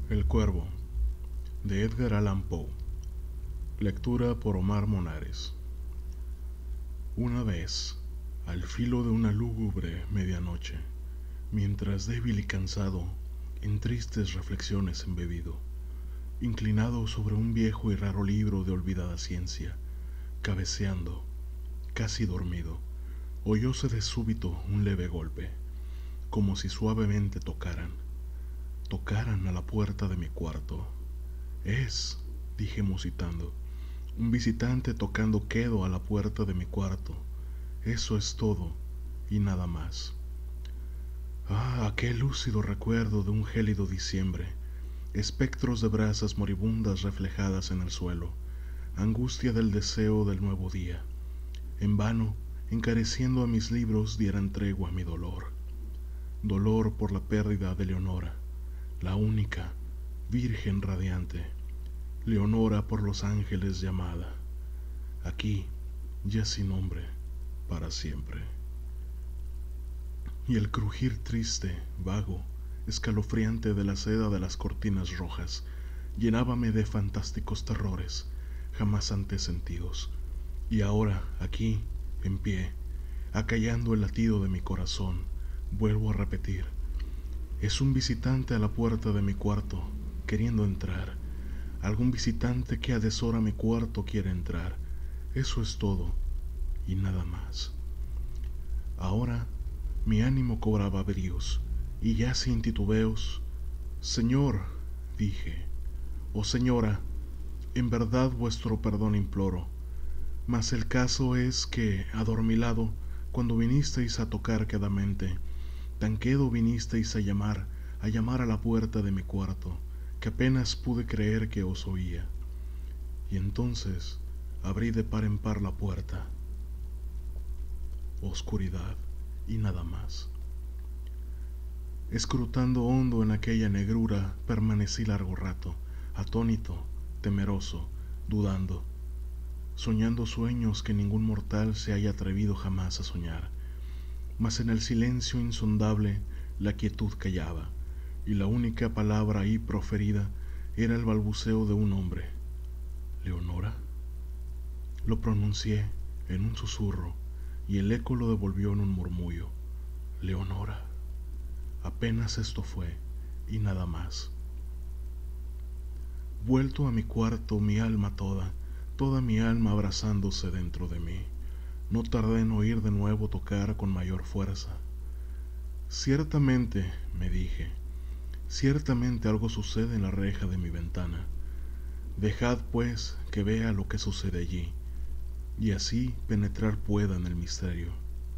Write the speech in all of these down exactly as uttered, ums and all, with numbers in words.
El Cuervo, de Edgar Allan Poe. Lectura por Omar Monares. Una vez, al filo de una lúgubre medianoche, mientras débil y cansado, en tristes reflexiones embebido, inclinado sobre un viejo y raro libro de olvidada ciencia, cabeceando, casi dormido, oyóse de súbito un leve golpe, como si suavemente tocaran, tocaran a la puerta de mi cuarto. Es, dije musitando, un visitante tocando quedo a la puerta de mi cuarto. Eso es todo y nada más. Ah, aquel lúcido recuerdo de un gélido diciembre, espectros de brasas moribundas reflejadas en el suelo, angustia del deseo del nuevo día. En vano, encareciendo a mis libros, dieran tregua a mi dolor. Dolor por la pérdida de Leonora, la única, virgen radiante. Leonora por los ángeles llamada, aquí, ya sin nombre, para siempre. Y el crujir triste, vago, escalofriante de la seda de las cortinas rojas, llenábame de fantásticos terrores, jamás antes sentidos. Y ahora, aquí, en pie, acallando el latido de mi corazón, vuelvo a repetir, es un visitante a la puerta de mi cuarto, queriendo entrar. Algún visitante que a deshora mi cuarto quiere entrar. Eso es todo y nada más. Ahora mi ánimo cobraba bríos y ya sin titubeos, Señor, dije, oh señora, en verdad vuestro perdón imploro, mas el caso es que, adormilado, cuando vinisteis a tocar quedamente, tan quedo vinisteis a llamar, a llamar a la puerta de mi cuarto, que apenas pude creer que os oía. Y entonces abrí de par en par la puerta. Oscuridad y nada más. Escrutando hondo en aquella negrura, permanecí largo rato, atónito, temeroso, dudando, soñando sueños que ningún mortal se haya atrevido jamás a soñar. Mas en el silencio insondable la quietud callaba, y la única palabra ahí proferida era el balbuceo de un hombre. ¿Leonora? Lo pronuncié en un susurro, y el eco lo devolvió en un murmullo. Leonora. Apenas esto fue, y nada más. Vuelto a mi cuarto, mi alma toda, toda mi alma abrazándose dentro de mí, no tardé en oír de nuevo tocar con mayor fuerza. Ciertamente, me dije, ciertamente algo sucede en la reja de mi ventana. Dejad, pues, que vea lo que sucede allí, y así penetrar pueda en el misterio.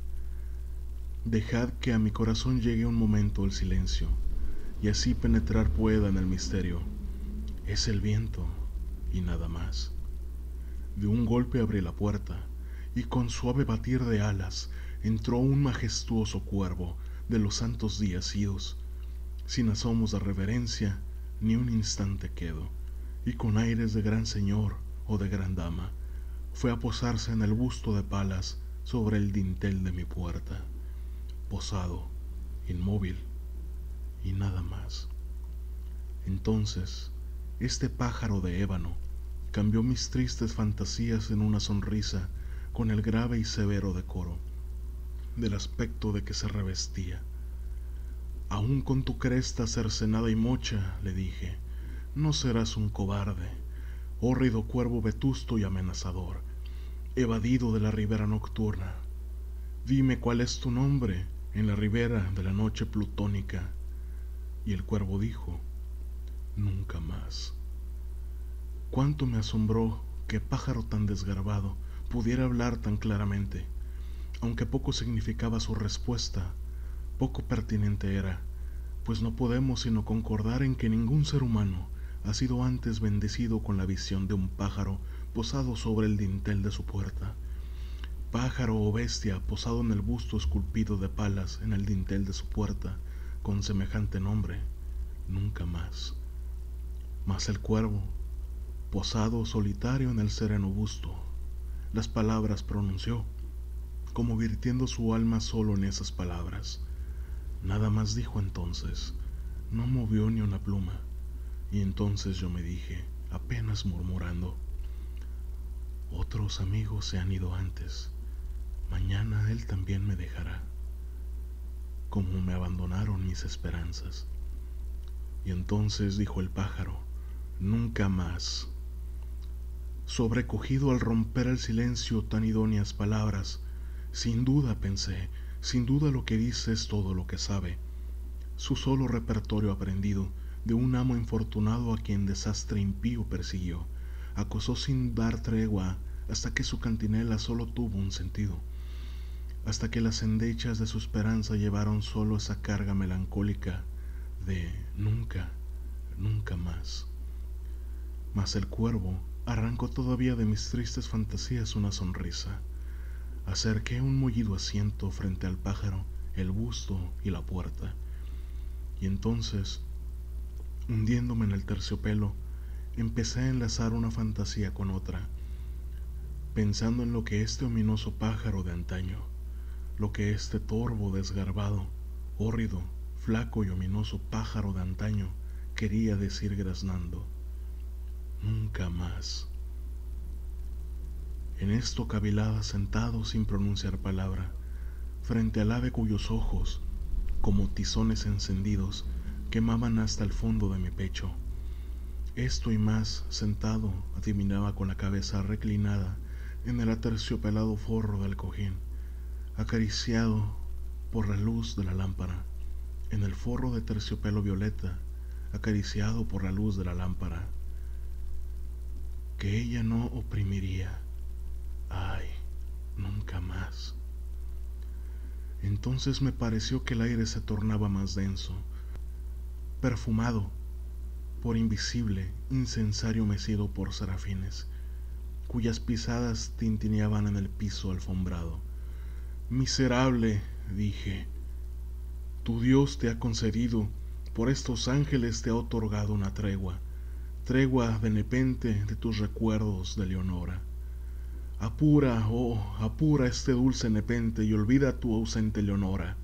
Dejad que a mi corazón llegue un momento el silencio, y así penetrar pueda en el misterio. Es el viento, y nada más. De un golpe abrí la puerta, y con suave batir de alas entró un majestuoso cuervo de los santos días idos, sin asomos de reverencia, ni un instante quedo, y con aires de gran señor o de gran dama, fue a posarse en el busto de palas sobre el dintel de mi puerta, posado, inmóvil, y nada más. Entonces, este pájaro de ébano cambió mis tristes fantasías en una sonrisa con el grave y severo decoro del aspecto de que se revestía. Aún con tu cresta cercenada y mocha, le dije, no serás un cobarde, hórrido cuervo vetusto y amenazador, evadido de la ribera nocturna. Dime cuál es tu nombre en la ribera de la noche plutónica. Y el cuervo dijo, nunca más. Cuánto me asombró que pájaro tan desgarbado pudiera hablar tan claramente, aunque poco significaba su respuesta, poco pertinente era, pues no podemos sino concordar en que ningún ser humano ha sido antes bendecido con la visión de un pájaro posado sobre el dintel de su puerta. Pájaro o bestia posado en el busto esculpido de palas en el dintel de su puerta, con semejante nombre, nunca más. Mas el cuervo, posado solitario en el sereno busto, las palabras pronunció, como virtiendo su alma solo en esas palabras. Nada más dijo entonces, no movió ni una pluma, Y entonces yo me dije, apenas murmurando: otros amigos se han ido antes, mañana él también me dejará, como me abandonaron mis esperanzas. Y entonces dijo el pájaro: nunca más. Sobrecogido al romper el silencio tan idóneas palabras, sin duda pensé, sin duda lo que dice es todo lo que sabe, su solo repertorio aprendido de un amo infortunado a quien desastre impío persiguió, acosó sin dar tregua hasta que su cantinela solo tuvo un sentido, hasta que las endechas de su esperanza llevaron solo esa carga melancólica de nunca, nunca más. Mas el cuervo arrancó todavía de mis tristes fantasías una sonrisa. Acerqué un mullido asiento frente al pájaro, el busto y la puerta. Y entonces, hundiéndome en el terciopelo, empecé a enlazar una fantasía con otra, pensando en lo que este ominoso pájaro de antaño, lo que este torvo, desgarbado, hórrido, flaco y ominoso pájaro de antaño quería decir graznando: nunca más. En esto cavilaba sentado sin pronunciar palabra, frente al ave cuyos ojos, como tizones encendidos, quemaban hasta el fondo de mi pecho. Esto y más, sentado, adivinaba con la cabeza reclinada en el aterciopelado forro del cojín, acariciado por la luz de la lámpara, en el forro de terciopelo violeta, acariciado por la luz de la lámpara, que ella no oprimiría. Ay, nunca más. Entonces me pareció que el aire se tornaba más denso, perfumado por invisible incensario mecido por serafines, cuyas pisadas tintineaban en el piso alfombrado. Miserable, dije, tu Dios te ha concedido, por estos ángeles te ha otorgado una tregua, tregua de nepente de tus recuerdos de Leonora. Apura, oh, apura este dulce nepente y olvida tu ausente Leonora.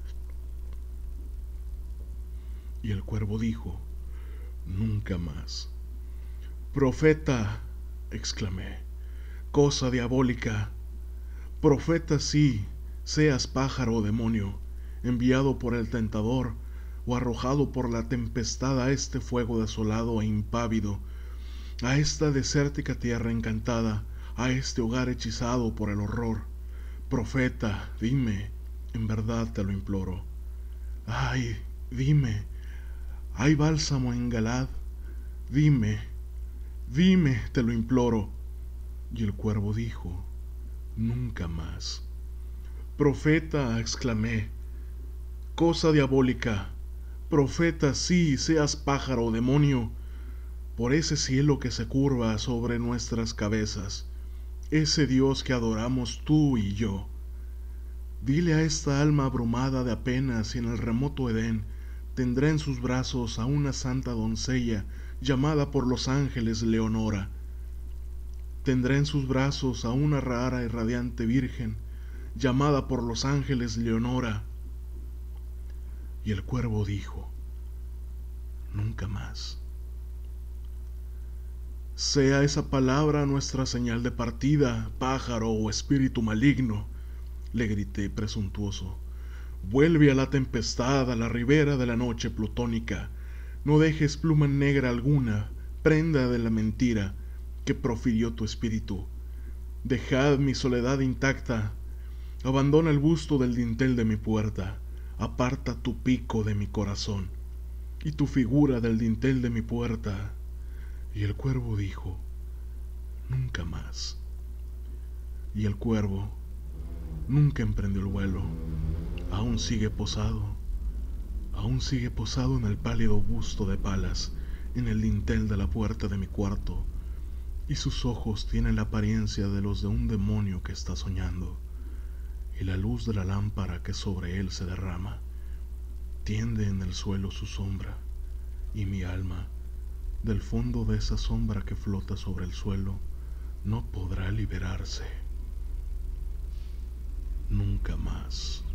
Y el cuervo dijo: nunca más. Profeta, exclamé, cosa diabólica. Profeta sí, seas pájaro o demonio, enviado por el tentador o arrojado por la tempestad a este fuego desolado e impávido, a esta desértica tierra encantada, a este hogar hechizado por el horror. Profeta, dime, en verdad te lo imploro. Ay, dime, ¿hay bálsamo en Galad? Dime, dime, te lo imploro. Y el cuervo dijo: nunca más. Profeta, exclamé, cosa diabólica. Profeta, sí, seas pájaro o demonio, por ese cielo que se curva sobre nuestras cabezas, ese Dios que adoramos tú y yo. Dile a esta alma abrumada de apenas si en el remoto Edén tendrá en sus brazos a una santa doncella llamada por los ángeles Leonora. Tendrá en sus brazos a una rara y radiante virgen llamada por los ángeles Leonora. Y el cuervo dijo: nunca más. Sea esa palabra nuestra señal de partida, pájaro o espíritu maligno, le grité presuntuoso. Vuelve a la tempestad, a la ribera de la noche plutónica. No dejes pluma negra alguna, prenda de la mentira que profirió tu espíritu. Dejad mi soledad intacta. Abandona el busto del dintel de mi puerta. Aparta tu pico de mi corazón y tu figura del dintel de mi puerta. Y el cuervo dijo: nunca más. Y el cuervo nunca emprendió el vuelo. Aún sigue posado, aún sigue posado en el pálido busto de palas, en el dintel de la puerta de mi cuarto, y sus ojos tienen la apariencia de los de un demonio que está soñando, y la luz de la lámpara que sobre él se derrama tiende en el suelo su sombra, y mi alma, del fondo de esa sombra que flota sobre el suelo, no podrá liberarse nunca más.